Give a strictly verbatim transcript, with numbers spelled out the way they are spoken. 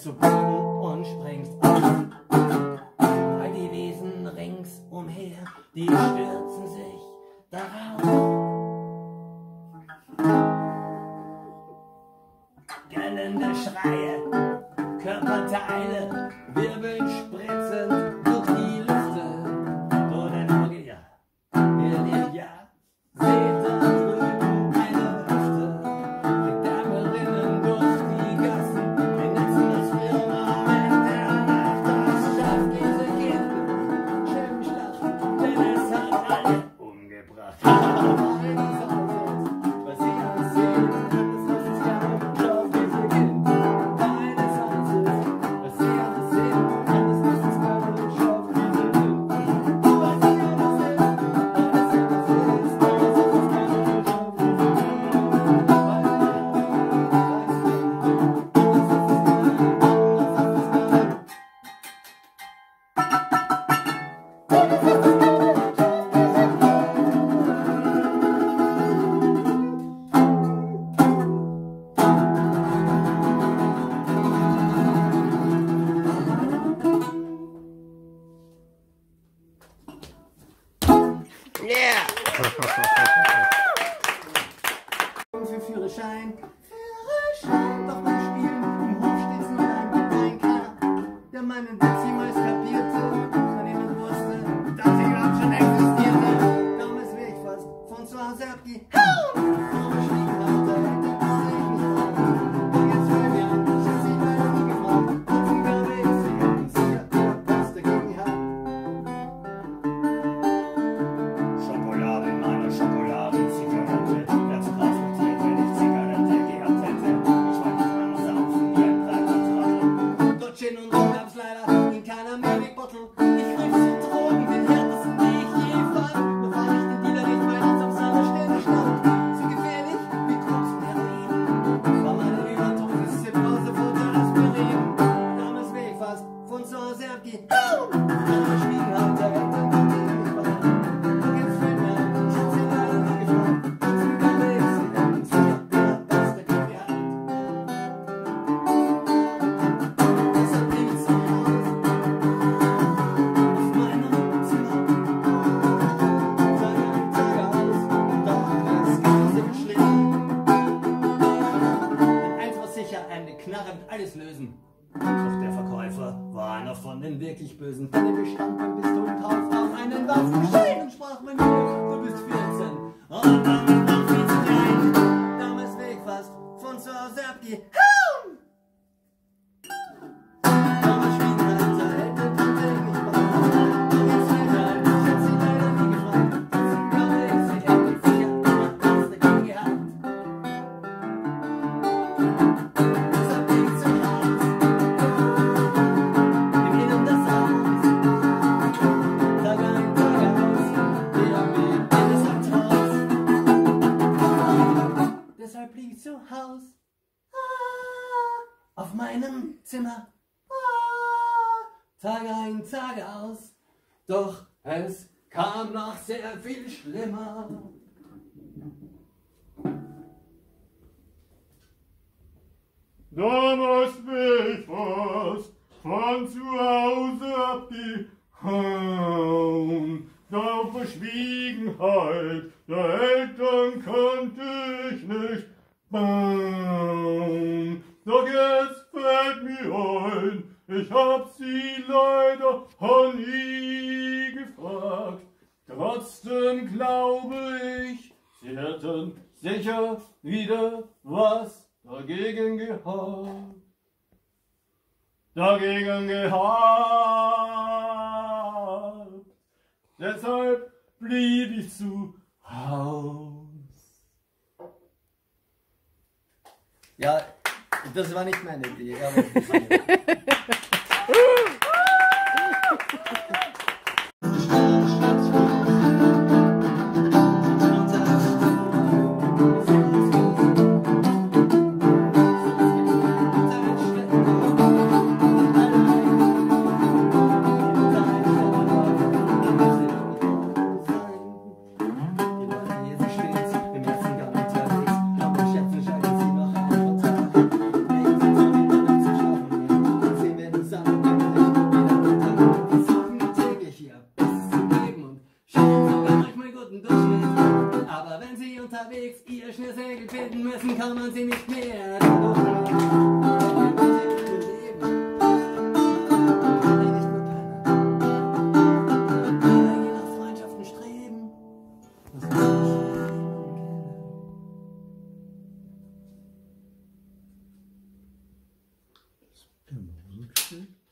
zu Boden und springst auf. All die Wesen ringsumher, die stürzen sich darauf. Gellende Schreie, Körperteile wirbeln spritzend durch die Lüfte. Vor der Auge, ja, ihr lebt ja, seht da drüben eine Hüfte. Die Dämmerinnen durch die Gassen, wir nutzen das Firmament der Nacht. Das schafft diese Kinder, schön Schlacht, denn es hat alle umgebracht. Was sie alles sehen, das ist kaum, schaut diese Kinder. Deines Hauses, was sie alles sehen, das ist kaum, schaut diese Kinder. Was sie alles sehen, alles ist, alles ist kaum, schaut diese für Führerschein, Führerschein, doch beim Spielen im Hof steht's nur ein, kein Kerl, der meinen Witz jemals kapierte, von ihm wusste, dass ich überhaupt schon existierte. Damals wär ich fast von zu Hause abgehauen, aber schwiegen hat, da hätte ich nicht gefragt. Und jetzt will mir an, ich hab sie leider nie gefragt, und sie glaube ich, sie hätten sicher was dagegen hat. Schokolade in meiner Schokoladenzigarette, ganz transportiert, wenn ich Zigarette gehabt hätte. Ich wollte nicht mal saufen wie ein breiter Trottel. Dort Gin und Rum gab's leider in keiner Mehrwegbottle. Ich griff zu Drogen, den härtesten, die ich je fand. Da war ich den Dealer nicht, weil ich auf seiner Stelle stand. So gefährlich wie Koks und Heroin. War meine Überdosis-Zip-Pause, Futter, Aspirin. Damals wär ich fast von zu Hause abgehauen. Aber schwiegen hat, da hätte ich nicht gefragt. Und jetzt fällt mir ein, ich hab sie leider nie gefragt. Und sie glaube ich, sie hätten sicher was dagegen gehabt. Deshalb blieb ich zu Hause auf meinem Zimmer. Tage ein, Tage aus, doch es ging so schlimm. Denn eins war sicher, eine Knarre wird alles lösen. Doch der Verkäufer war einer von den wirklich Bösen, denn er bestand beim Pistolenkauf auf einen Waffenschein und sprach mir nur, du bist vierzehn. Und dann noch viel zu klein. Damals wär ich fast von zu Hause abgehauen. Aber schwiegen hat, da hätte Tante mich gefragt. Und jetzt fällt mir ein, ich hab sie leider nie gefragt. Und sie glaube ich, sie hätten sicher immer was dagegen gehabt. Deshalb bin ich zu Hause, im Innern des Hauses. Tag ein, Tag aus, der Weg in das Haus. Deshalb blieb ich zu Haus, ah, auf meinem Zimmer, ah, Tag ein, Tag aus. Doch es kam noch sehr viel schlimmer. Damals bin ich fast von zu Hause abgehauen. Doch Verschwiegenheit der Eltern konnte ich nicht bauen. Doch jetzt fällt mir ein, ich hab sie leider auch nie gefragt. Trotzdem glaube ich, sie hätten sicher wieder was dagegen gehabt. Dagegen gehabt. Deshalb blieb ich zu Haus. Ja, das war nicht meine Idee. Aber unterwegs, ihr schnell Segel finden müssen, kann man sie nicht mehr. Dadurch leben, die nicht nur pennen, aber je nach Freundschaften streben, was wir nicht kennen. Das Piano so gespielt.